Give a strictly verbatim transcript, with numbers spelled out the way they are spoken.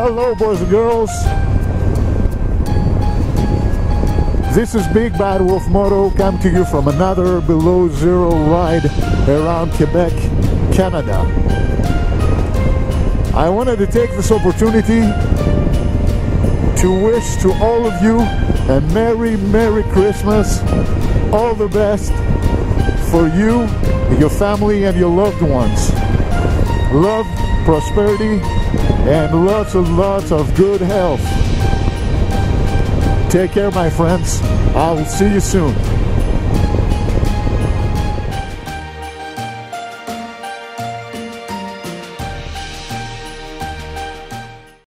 Hello, boys and girls. This is Big Bad Wolf Moto, come to you from another below zero ride around Quebec, Canada. I wanted to take this opportunity to wish to all of you a Merry, Merry Christmas. All the best for you, your family, and your loved ones. Love, prosperity, and lots and lots of good health. Take care, my friends. I will see you soon.